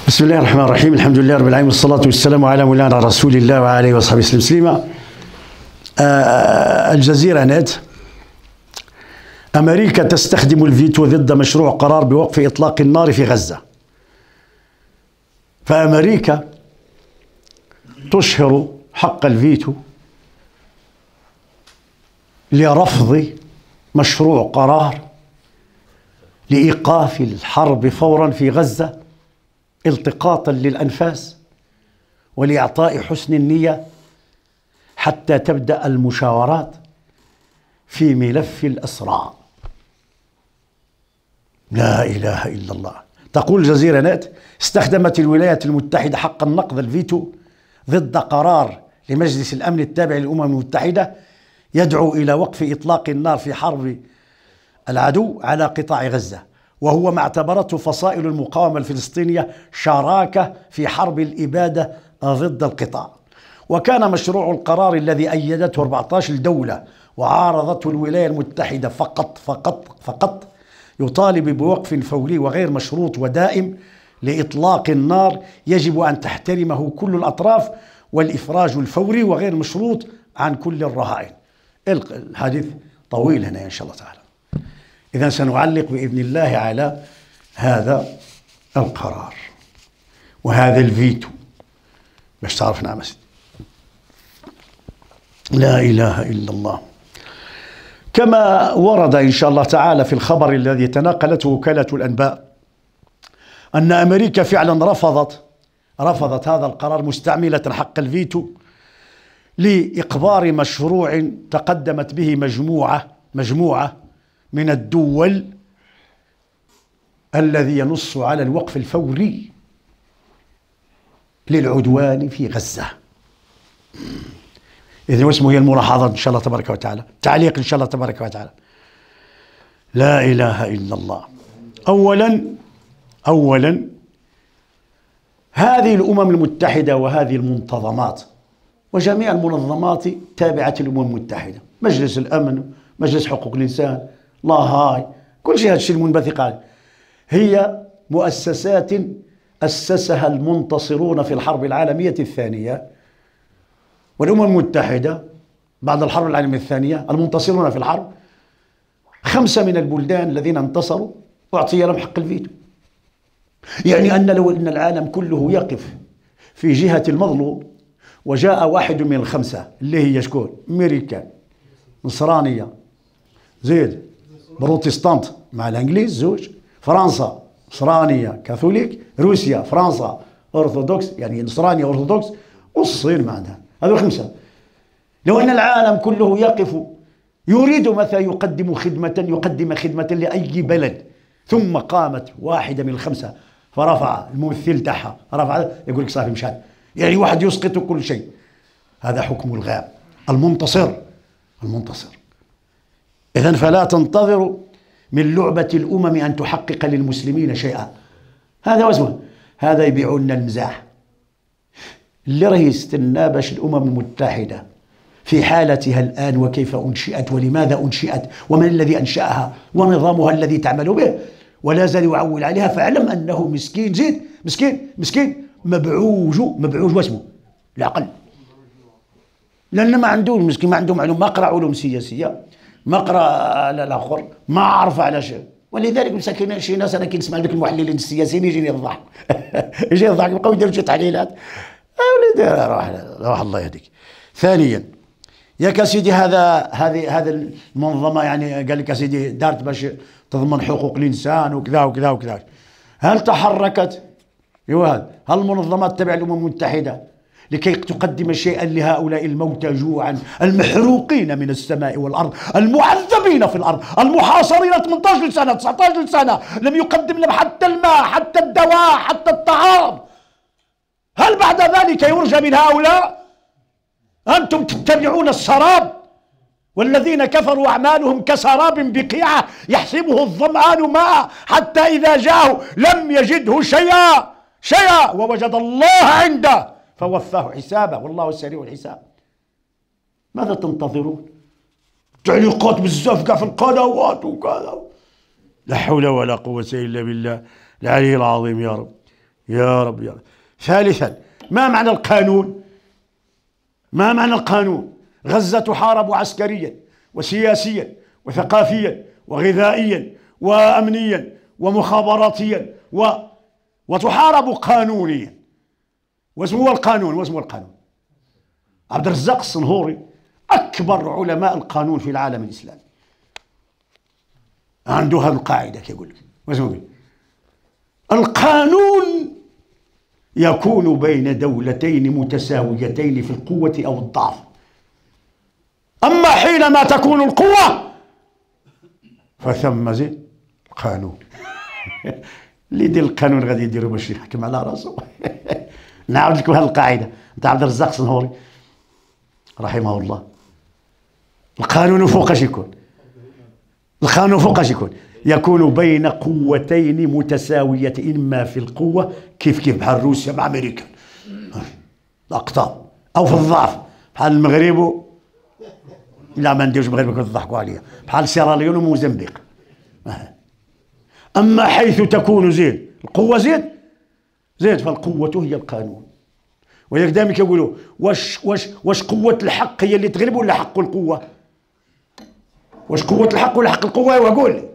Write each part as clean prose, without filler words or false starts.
بسم الله الرحمن الرحيم. الحمد لله رب العالمين، والصلاة والسلام على مولانا رسول الله وعلى آله وصحبه وسلم تسليما. الجزيرة نت. أمريكا تستخدم الفيتو ضد مشروع قرار بوقف إطلاق النار في غزة. فأمريكا تشهر حق الفيتو لرفض مشروع قرار لإيقاف الحرب فورا في غزة التقاطا للأنفاس ولإعطاء حسن النية حتى تبدأ المشاورات في ملف الأسرى. لا إله إلا الله. تقول الجزيرة نت: استخدمت الولايات المتحدة حق النقض الفيتو ضد قرار لمجلس الأمن التابع للأمم المتحدة يدعو إلى وقف إطلاق النار في حرب العدو على قطاع غزة، وهو ما اعتبرته فصائل المقاومة الفلسطينية شراكة في حرب الإبادة ضد القطاع. وكان مشروع القرار الذي أيدته 14 دولة وعارضته الولايات المتحدة فقط يطالب بوقف فوري وغير مشروط ودائم لإطلاق النار يجب أن تحترمه كل الأطراف، والإفراج الفوري وغير مشروط عن كل الرهائن. الحديث طويل هنا إن شاء الله تعالى. إذا سنعلق بإذن الله على هذا القرار وهذا الفيتو باش تعرف. نعم سيدي. لا إله إلا الله. كما ورد إن شاء الله تعالى في الخبر الذي تناقلته وكالة الأنباء أن أمريكا فعلا رفضت هذا القرار مستعملة حق الفيتو لإقرار مشروع تقدمت به مجموعة من الدول الذي ينص على الوقف الفوري للعدوان في غزة. إذن واسمه هي الملاحظة إن شاء الله تبارك وتعالى، تعليق إن شاء الله تبارك وتعالى. لا إله إلا الله. أولا هذه الأمم المتحدة وهذه المنظمات وجميع المنظمات تابعة للأمم المتحدة، مجلس الأمن، مجلس حقوق الإنسان، لا هاي، كل شيء هذا الشيء المنبثق عنه، هي مؤسسات أسسها المنتصرون في الحرب العالمية الثانية. والأمم المتحدة بعد الحرب العالمية الثانية المنتصرون في الحرب 5 من البلدان الذين انتصروا أعطي لهم حق الفيتو. يعني أن لو أن العالم كله يقف في جهة المظلوم وجاء واحد من ال5 اللي هي شكون؟ أمريكا نصرانية زيد بروتستانت مع الانجليز زوج، فرنسا نصرانيه كاثوليك، روسيا فرنسا ارثوذكس يعني نصرانيه ارثوذكس، والصين ما عندها. هذول 5. لو ان العالم كله يقف يريد مثلا يقدم خدمه لاي بلد، ثم قامت واحده من ال5 فرفع الممثل تاعها رفع، يقول لك صافي مشان، يعني واحد يسقط كل شيء. هذا حكم الغاب المنتصر. إذن فلا تنتظروا من لعبة الأمم أن تحقق للمسلمين شيئا. هذا واسمه، هذا يبيعون لنا المزاح. اللي راه يستنى باش الأمم المتحدة في حالتها الآن وكيف أنشئت ولماذا أنشئت ومن الذي أنشأها ونظامها الذي تعمل به ولا زال يعول عليها، فاعلم أنه مسكين زيد مسكين مبعوج واسمه العقل، لأن ما عندهم مسكين، ما عنده معلوم، ما قرأ علوم سياسية، ما قرأ على الآخر، ما عرف على شيء. ولذلك مساكين شي ناس أنا كي نسمع ذوك المحللين السياسيين يجيني الضحك يجيني الضحك، يبقاو يديروا شي تحليلات. وليدي روح الله يهديك. ثانيا ياك سيدي هذا المنظمة يعني قال لك سيدي دارت باش تضمن حقوق الإنسان وكذا. هل تحركت؟ هل المنظمات تبع الأمم المتحدة لكي تقدم شيئا لهؤلاء الموتى جوعا المحروقين من السماء والأرض المعذبين في الأرض المحاصرين 18 سنة 19 سنة، لم يقدم لهم حتى الماء حتى الدواء حتى الطعام؟ هل بعد ذلك يرجى من هؤلاء؟ أنتم تتبعون السراب، والذين كفروا أعمالهم كسراب بقيعة يحسبه الظمآن ماء حتى إذا جاءه لم يجده شيئا ووجد الله عنده فوفاه حسابه والله سريع الحساب. ماذا تنتظرون؟ تعليقات بزاف كاع في القنوات وكذا. لا حول ولا قوة إلا بالله العلي العظيم يا رب. يا رب يا رب. ثالثا، ما معنى القانون؟ ما معنى القانون؟ غزة تحارب عسكريا وسياسيا وثقافيا وغذائيا وأمنيا ومخابراتيا وتحارب قانونيا. واسمه القانون، واسمه القانون. عبد الرزاق الصنهوري أكبر علماء القانون في العالم الإسلامي عنده هذه القاعدة كيقول لك، واسمه القانون يكون بين دولتين متساويتين في القوة أو الضعف، أما حينما تكون القوة فثم زين القانون. اللي يدير القانون غادي يديرو باش يحكم على راسه. نعاود لكم هذه القاعدة نتاع عبد الرزاق الصنهوري رحمه الله. القانون فوقاش يكون؟ القانون فوقاش يكون؟ يكون بين قوتين متساويتين، إما في القوة كيف بحال روسيا مع أمريكا الأقطاب، أو في الضعف بحال المغرب، لا ما نديروش المغرب تضحكوا عليا، بحال سيراليون وموزمبيق. أما حيث تكون زين القوة زين فالقوة هي القانون. ولذلك دائما كيقولوا واش قوة الحق هي اللي تغلب ولا حق القوة؟ واش قوة الحق ولا حق القوة؟ وقول لي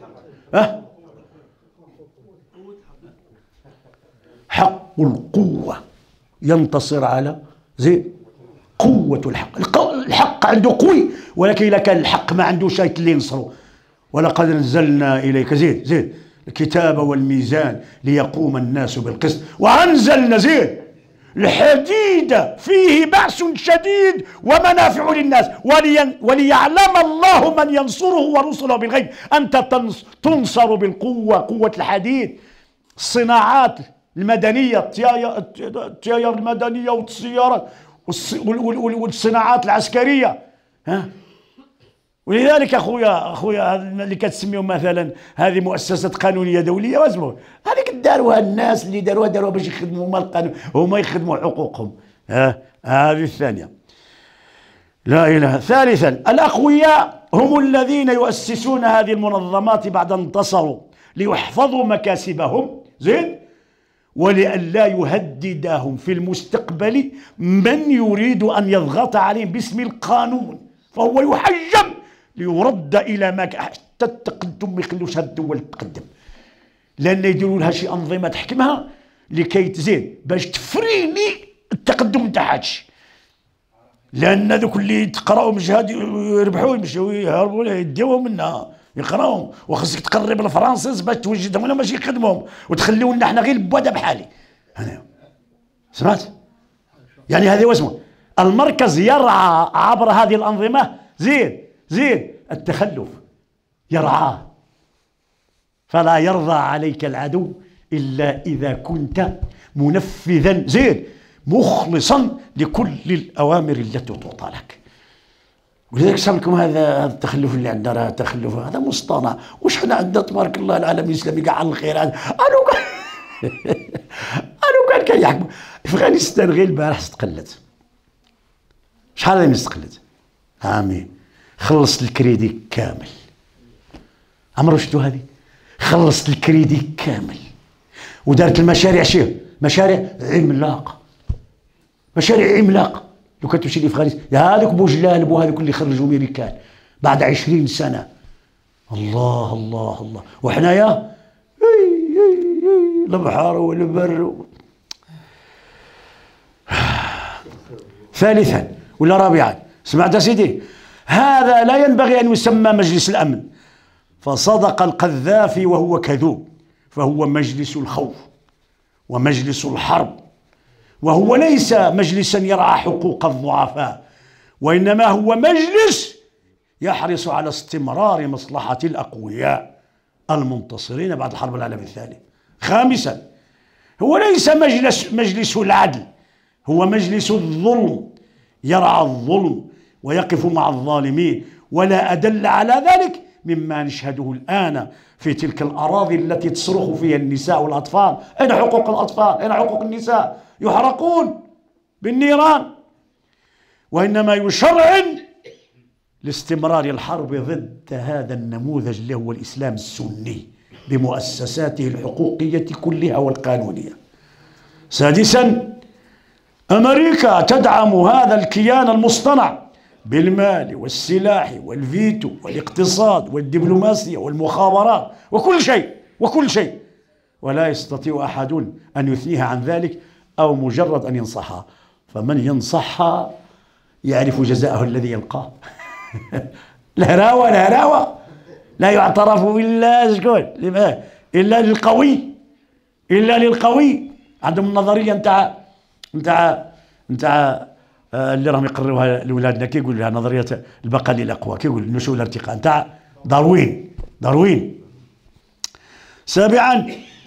حق القوة ينتصر على زين قوة الحق. الحق عنده قوي، ولكن إذا كان الحق ما عنده شيء اللي ينصره. ولقد نزلنا إليك زين الكتاب والميزان ليقوم الناس بالقسط، وأنزلنا زين الحديد فيه بأس شديد ومنافع للناس وليعلم الله من ينصره ورسله بالغيب. أنت تنصر بالقوة، قوة الحديد، الصناعات المدنية، التيار المدنية والسيارات والصناعات العسكرية. ولذلك اخويا اللي كتسميهم مثلا هذه مؤسسات قانونيه دوليه، واسمه هذيك داروها الناس اللي داروها باش يخدموا هما القانون، هما يخدموا حقوقهم. هذه الثانيه. لا اله. ثالثا، الاقوياء هم الذين يؤسسون هذه المنظمات بعد ان انتصروا ليحفظوا مكاسبهم زين، ولئلا يهددهم في المستقبل من يريد ان يضغط عليهم باسم القانون، فهو يحجم ليرد الى ما حتى التقدم، ما يخلوش هذه الدول تتقدم، لان يديروا لها شي انظمه تحكمها لكي تزين باش تفريني التقدم نتاع هادشي. لان ذوك اللي تقراوا من جهاد يربحوا يمشيو يهربوا يديوهم منها يقراوهم، وخصك تقرب الفرنسيس باش توجدهم ولا باش يخدموهم وتخليو لنا حنا غير البوادة بحالي. انا سمعت يعني هذه واسمه المركز يرعى عبر هذه الأنظمة زين التخلف، يرعاه، فلا يرضى عليك العدو إلا إذا كنت منفذا زين مخلصا لكل الأوامر التي تعطى لك. ولذلك صار لكم هذا التخلف اللي عندنا، راه تخلف هذا مصطنع. واش حنا عندنا تبارك الله العالم الإسلامي كاع على الخير. أنا كان كيحكموا أفغانستان غير البارح استقلت. شحال هذه من استقلت؟ عامين. خلصت الكريدي كامل. عمرو شفتو هذه؟ خلصت الكريدي كامل ودارت المشاريع مشاريع عملاقة، مشاريع عملاقة. لو كتمشي لأفغانستان هذوك بوجلال وهذوك اللي خرجوا ميريكان بعد 20 سنة. الله الله الله. وحنايا البحر والبر. ثالثا ولا رابعا، سمعت سيدي، هذا لا ينبغي أن يسمى مجلس الأمن، فصدق القذافي وهو كذوب، فهو مجلس الخوف ومجلس الحرب، وهو ليس مجلسا يرعى حقوق الضعفاء، وإنما هو مجلس يحرص على استمرار مصلحة الأقوياء المنتصرين بعد الحرب العالمية الثانية. خامسا، هو ليس مجلس العدل، هو مجلس الظلم، يرعى الظلم ويقف مع الظالمين. ولا أدل على ذلك مما نشهده الآن في تلك الأراضي التي تصرخ فيها النساء والأطفال. أين حقوق الأطفال؟ أين حقوق النساء؟ يحرقون بالنيران. وإنما يشرعن لاستمرار الحرب ضد هذا النموذج اللي هو الإسلام السني بمؤسساته الحقوقية كلها والقانونية. سادسا، أمريكا تدعم هذا الكيان المصطنع بالمال والسلاح والفيتو والاقتصاد والدبلوماسية والمخابرات وكل شيء، ولا يستطيع أحد أن يثنيها عن ذلك أو مجرد أن ينصحها، فمن ينصحها يعرف جزاءه الذي يلقاه. الهراوة لا يعترف إلا للقوي. عندهم النظرية نتاع اللي راهم يقرروها لولادنا، كيقول لها نظرية البقاء للأقوى، كيقول النشوء والارتقاء نتاع داروين. سابعا،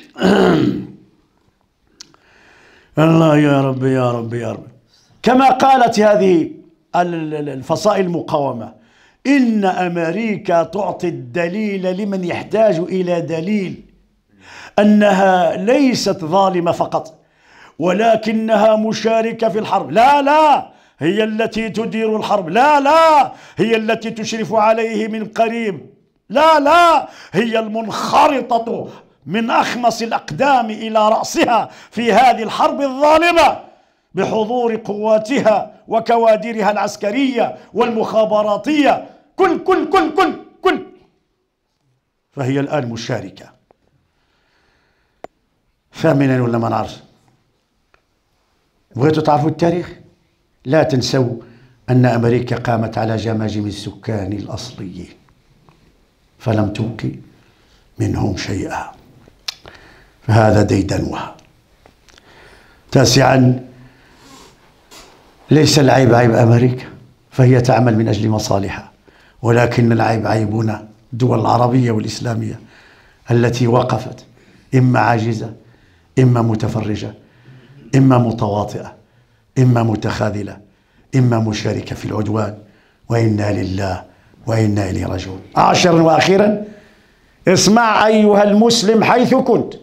الله يا رب، كما قالت هذه الفصائل المقاومة: إن أمريكا تعطي الدليل لمن يحتاج إلى دليل أنها ليست ظالمة فقط، ولكنها مشاركة في الحرب. لا، هي التي تدير الحرب. لا، هي التي تشرف عليه من قريب. لا، هي المنخرطة من أخمص الأقدام إلى رأسها في هذه الحرب الظالمة، بحضور قواتها وكوادرها العسكرية والمخابراتية، كل. فهي الآن مشاركة. ثامنا، ولا ما نعرف، بغيتوا تعرفوا التاريخ؟ لا تنسوا أن أمريكا قامت على جماجم السكان الأصليين فلم تبق منهم شيئا، فهذا ديدنها. تاسعا، ليس العيب عيب أمريكا، فهي تعمل من أجل مصالحها، ولكن العيب عيبنا الدول العربية والإسلامية التي وقفت إما عاجزة، إما متفرجة، إما متواطئة، إما متخاذلة، إما مشاركة في العدوان، وإنا لله وإنا إليه راجعون. عاشرا وأخيرا، اسمع أيها المسلم حيث كنت،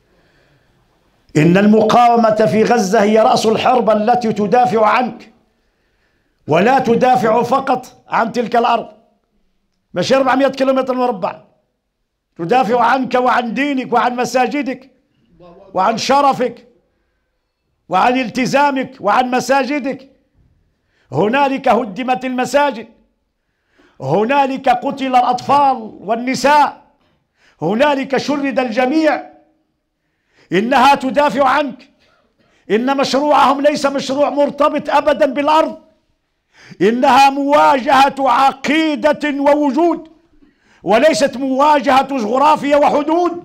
إن المقاومة في غزة هي رأس الحرب التي تدافع عنك، ولا تدافع فقط عن تلك الأرض، مش 400 كيلومتر مربع، تدافع عنك وعن دينك وعن مساجدك وعن شرفك وعن التزامك وعن مساجدك. هنالك هدمت المساجد، هنالك قتل الأطفال والنساء، هنالك شرد الجميع. إنها تدافع عنك. إن مشروعهم ليس مشروع مرتبط أبدا بالأرض، إنها مواجهة عقيدة ووجود، وليست مواجهة جغرافيا وحدود.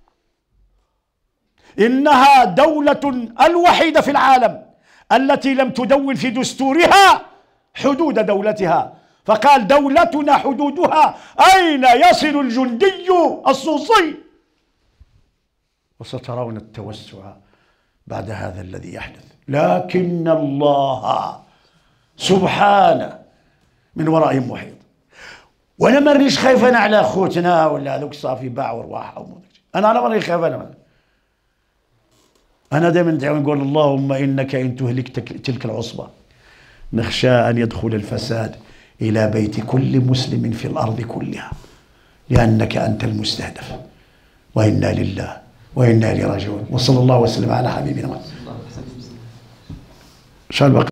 إنها دولة الوحيدة في العالم التي لم تدون في دستورها حدود دولتها، فقال: دولتنا حدودها أين يصل الجندي الصوصي. وسترون التوسع بعد هذا الذي يحدث، لكن الله سبحانه من ورائهم محيط. وانا مانيش خايف انا على خوتنا ولا هذوك صافي باعوا ارواحهم، انا ماني خايف. انا دائما ندعو نقول: اللهم انك ان تهلك تلك العصبه نخشى ان يدخل الفساد الى بيت كل مسلم في الارض كلها، لانك انت المستهدف، وانا لله وانا اليه راجعون. وصلى الله وسلم على حبيبنا محمد.